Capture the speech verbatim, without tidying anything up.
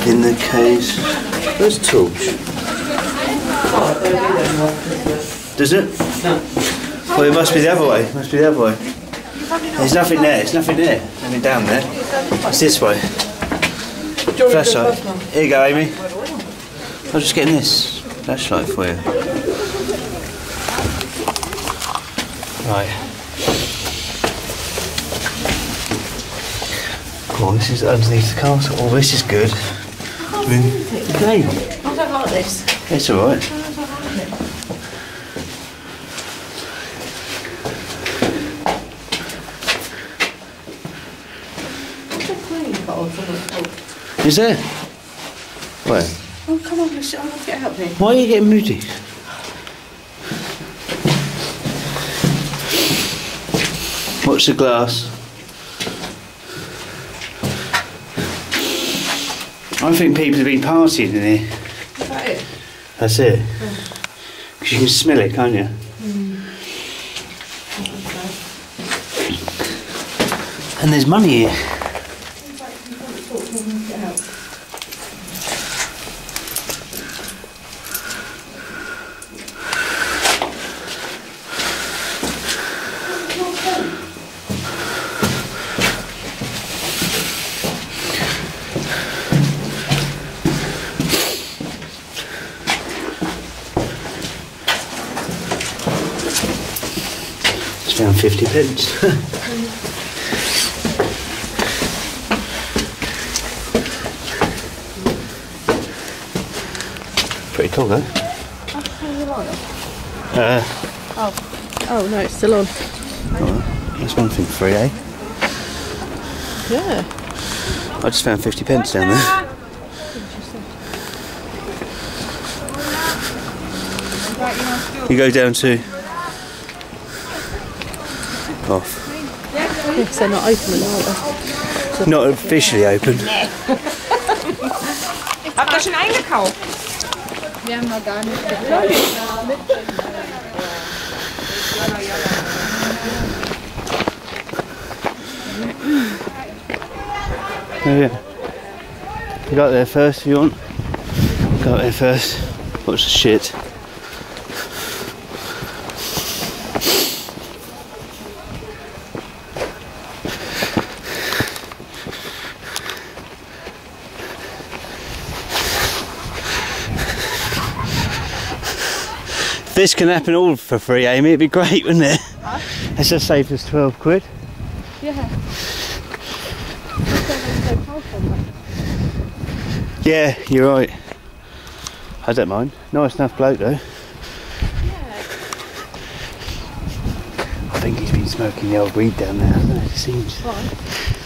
In the case. Where's the torch? Does it? No. Well, it must be the other way. It must be the other way. There's nothing there. There's nothing there. Nothing down there. It's this way. Flashlight. Here you go, Amy. I'm just getting this flashlight for you. Right. Oh, this is underneath the castle. Oh, this is good. I mean, I don't like this. It's alright. Is there? Where? Oh, come on, let's, I want to get out there. Why are you getting moody? Watch the glass. I think people have been partying in here. Is that it? That's it. Because you can smell it, can't you? Mm. And there's money here. Found fifty pence. Pretty cool, though. Uh, oh. oh no, it's still on. Right. That's one thing free, eh? Yeah. I just found fifty pence down there. You go down to off. Yes, they're not open, are they? Not officially open. Habt ihr schon eingekauft? Wir haben noch gar nicht Oh yeah. You got there first if you want. Got there first. Watch the shit. This can happen all for free, Amy. It'd be great, wouldn't it? Huh? It's just saved us twelve quid. Yeah. Yeah, you're right. I don't mind. Nice enough bloke though. Yeah. I think he's been smoking the old weed down there, hasn't he? It seems. Right.